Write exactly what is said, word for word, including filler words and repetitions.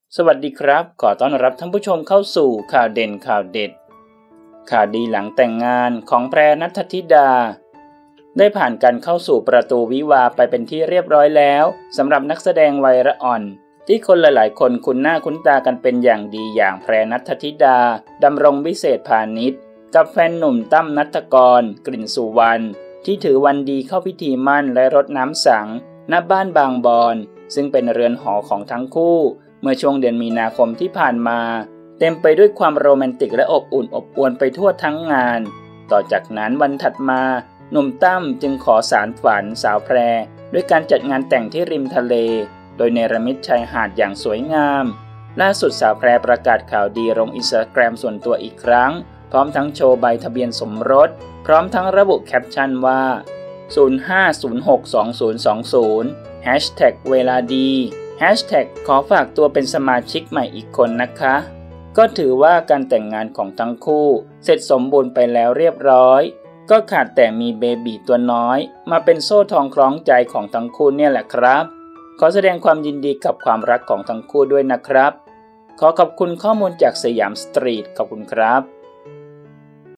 สวัสดีครับขอต้อนรับท่านผู้ชมเข้าสู่ข่าวเด่นข่าวเด็ดข่าวดีหลังแต่งงานของแพรณัฐธิดาได้ผ่านการเข้าสู่ประตูวิวาห์ไปเป็นที่เรียบร้อยแล้วสำหรับนักแสดงวัยละอ่อนที่คนหลายๆคนคุ้นหน้าคุ้นตากันเป็นอย่างดีอย่างแพรณัฐธิดาดำรงวิเศษพานิชกับแฟนหนุ่มตั้มณัฐกรกลิ่นสุวรรณที่ถือวันดีเข้าพิธีมั่นและรดน้ำสังณบ้านบางบอนซึ่งเป็นเรือนหอของทั้งคู่เมื่อช่วงเดือนมีนาคมที่ผ่านมาเต็มไปด้วยความโรแมนติกและอบอุ่นอบอวลไปทั่วทั้งงานต่อจากนั้นวันถัดมาหนุ่มตั้มจึงขอสารฝันสาวแพรด้วยการจัดงานแต่งที่ริมทะเลโดยเนรมิตชายหาดอย่างสวยงามล่าสุดสาวแพรประกาศข่าวดีลงอินสตาแกรมส่วนตัวอีกครั้งพร้อมทั้งโชว์ใบทะเบียนสมรสพร้อมทั้งระบุแคปชั่นว่า ศูนย์ ห้า ศูนย์ หก สอง ศูนย์ สอง ศูนย์ แฮชแท็ก เวลาดีแฮชแท็กขอฝากตัวเป็นสมาชิกใหม่อีกคนนะคะก็ถือว่าการแต่งงานของทั้งคู่เสร็จสมบูรณ์ไปแล้วเรียบร้อยก็ขาดแต่มีเบบีตัวน้อยมาเป็นโซ่ทองคล้องใจของทั้งคู่เนี่ยแหละครับขอแสดงความยินดีกับความรักของทั้งคู่ด้วยนะครับขอขอบคุณข้อมูลจากสยามสตรีทขอบคุณครับ